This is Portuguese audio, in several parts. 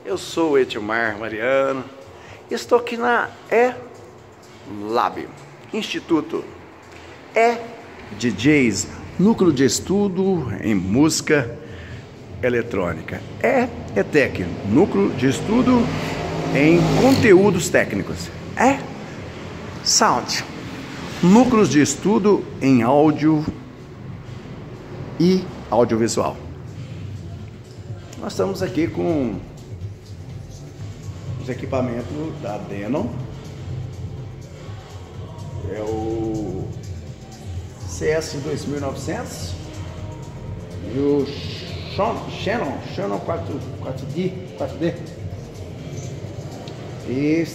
Eu sou o Edmar Mariano e estou aqui na E-Lab, Instituto E-DJs, Núcleo de Estudo em Música Eletrônica. E-ETEC, Núcleo de Estudo em Conteúdos Técnicos. E-Sound, Núcleos de Estudo em Áudio e Audiovisual. Nós estamos aqui com os equipamentos da Denon. É o CS 2900 e o Shannon 4D. E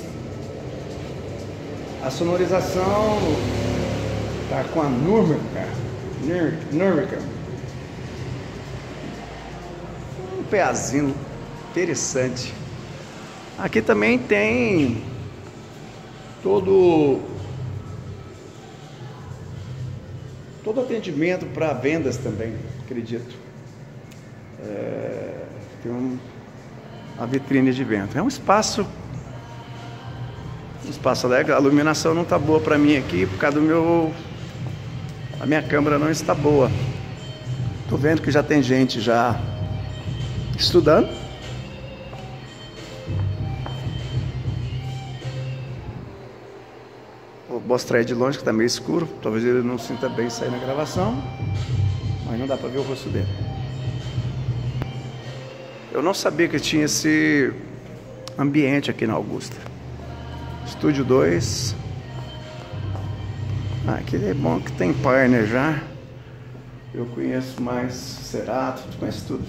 a sonorização tá com a Nurmika. Um pezinho interessante. Aqui também tem todo atendimento para vendas também, acredito. Tem uma vitrine de venda. É um espaço alegre. A iluminação não está boa para mim aqui por causa a minha câmera não está boa. Tô vendo que já tem gente já estudando. Vou mostrar ele de longe que está meio escuro. Talvez ele não sinta bem sair na gravação, mas não dá para ver o rosto dele. Eu não sabia que tinha esse ambiente aqui na Augusta. Estúdio 2. Aqui é bom que tem partner já. Eu conheço mais Serato, tu conhece tudo.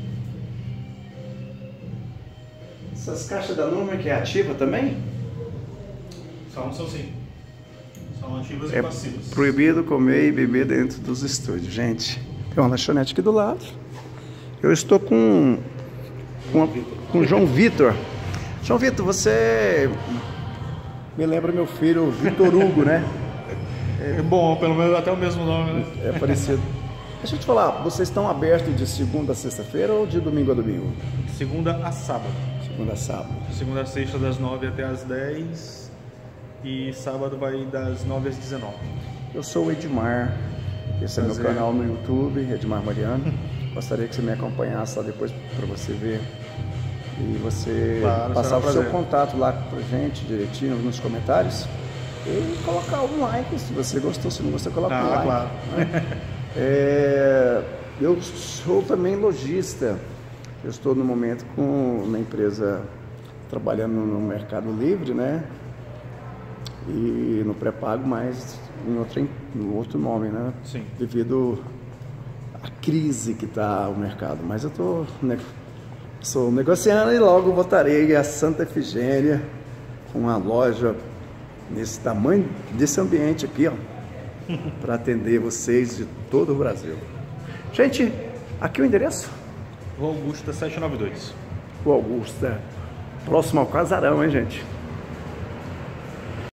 Essas caixas da Nurmika é ativa também? São sim. São ativas e passivas. Proibido comer e beber dentro dos estúdios. Gente, tem uma lanchonete aqui do lado. Eu estou com o João Vitor. João Vitor, você me lembra meu filho Vitor Hugo, né? É bom, pelo menos até o mesmo nome, né? É parecido. Deixa eu te falar, vocês estão abertos de segunda a sexta-feira ou de domingo a domingo? Segunda a sábado. Segunda a sábado. Segunda a sexta das 9 até as 10 e sábado vai das 9 às 19. Eu sou o Edmar, esse é meu canal no YouTube, Edmar Mariano. Gostaria que você me acompanhasse lá depois para você ver e você passar o seu contato lá pra gente direitinho nos comentários e colocar um like se você gostou, se não gostou, coloca um like. Claro. Eu sou também lojista. Eu estou no momento com uma empresa trabalhando no Mercado Livre, né? E no pré-pago, mas em outro nome, né? Sim. Devido à crise que está o mercado. Mas eu sou negociando e logo voltarei a Santa Efigênia com uma loja nesse tamanho, desse ambiente aqui, ó, para atender vocês de todo o Brasil. Gente, aqui o endereço? Rua Augusta 792. Rua Augusta, próximo ao Casarão, hein, gente?